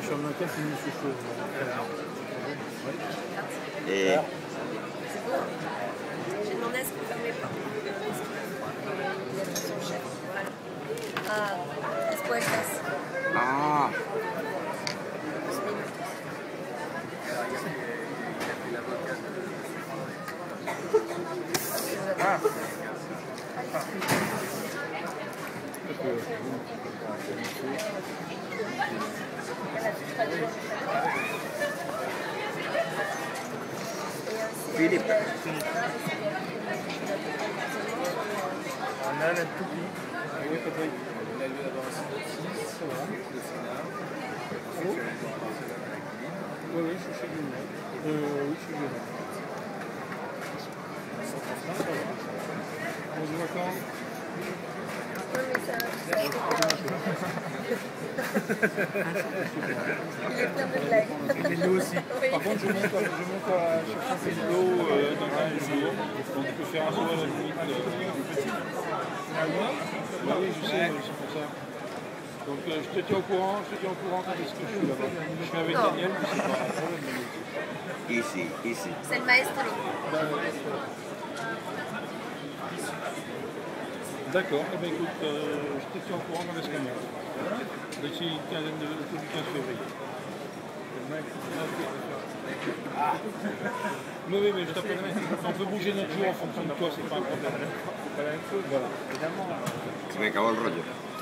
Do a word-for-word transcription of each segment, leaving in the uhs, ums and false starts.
chambre d'enquête, c'est Monsieur Chaud. Et... C'est beau. J'ai demandé à ce qu'on ferme les portes. Il y a son chef. Voilà. Ah, después. Ah. Ah. Philippe. On a la toupie. Oui, Patrick. On a lu d'abord un synopsis, ça va. Le scénar. Oui, oui, je suis chez Guinée. Euh, oui, je suis Guinée. On se voit quand? Oui, mais ça, ça il est plein de blagues. Et nous aussi. Oui. Par contre, je monte, je monte à chercher de l'eau euh, dans un jour. Donc, je peux faire un tour à la limite petit. Ah ouais? Bah oui, je sais, c'est pour ça. Donc, euh, je te tiens au courant, je te tiens au courant quand est-ce que je suis là-bas. Je suis avec Daniel, mais c'est pas un problème. Ici, ici. C'est le maestro. D'accord, eh bien écoute, euh, je te tiens au courant dans l'escalier. D'ici une quinzaine de autour du quinze février. Oui, oui, mais je t'appellerai. On peut bouger notre jour en fonction de toi, c'est pas un problème. C'est pas la même chose, voilà. Évidemment. Se me acabó el rollo.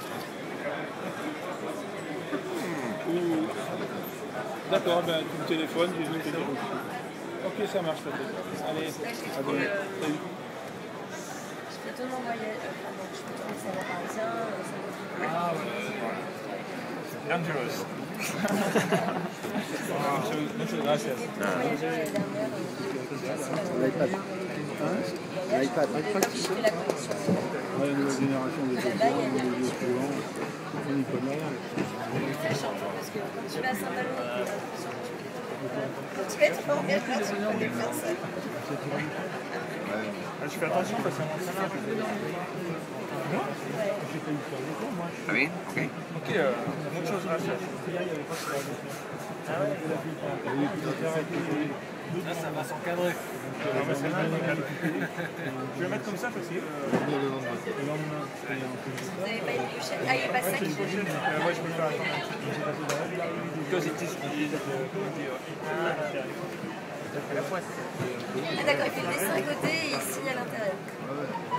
Ou... D'accord, ben tu me téléphones, je vais te dire. Ok, ça marche, ça fait. Allez, à demain. Salut. Je peux te l'envoyer. Je peux te laisser à la parisien. Ah ouais. Dangerous. Muchas gracias. L'iPad. L'iPad. Ouais, la nouvelle génération des étudiants, des vieux suivants, on n'y connaît rien. Ça change parce que quand tu vas à Saint-Malo, tu vas être en relation des personnes. Je fais attention parce que c'est un entraîneur. Moi ¿Está bien? Ok. Ok, euh, muchas gracias. Ah ouais? Là, ça va s'encadrer. Non, mais c'est mal. Je vais le mettre comme ça parce que... Le lendemain. Vous n'avez pas une pochette? Ah, il n'est pas sec? Ouais, je peux le faire attendre. Because it is... Ah d'accord, il fait le dessin à côté et il signe à l'intérieur.